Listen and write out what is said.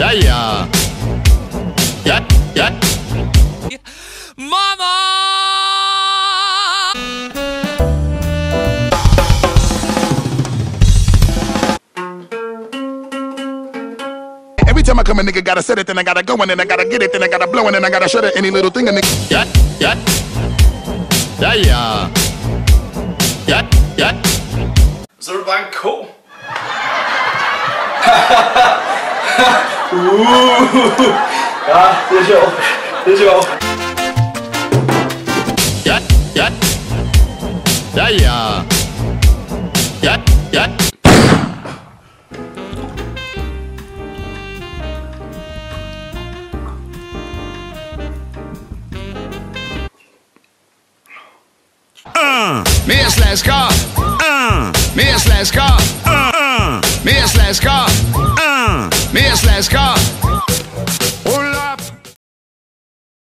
Ja, ja. Ja, ja. Mama! Every time I come, a nigga gotta set it, then I gotta go, and then I gotta get it, then I gotta blow, and then I gotta shut it. Any little thing, a nigga. Ja, ja. Ja, ja. Ja, ja. Så er du bare en ko. Ja, det er sjovt. Det er sjovt. Ja, ja. Ja, ja. Ja, ja. Mere slasker. Mere slasker. Mere slasker. Mere slasker.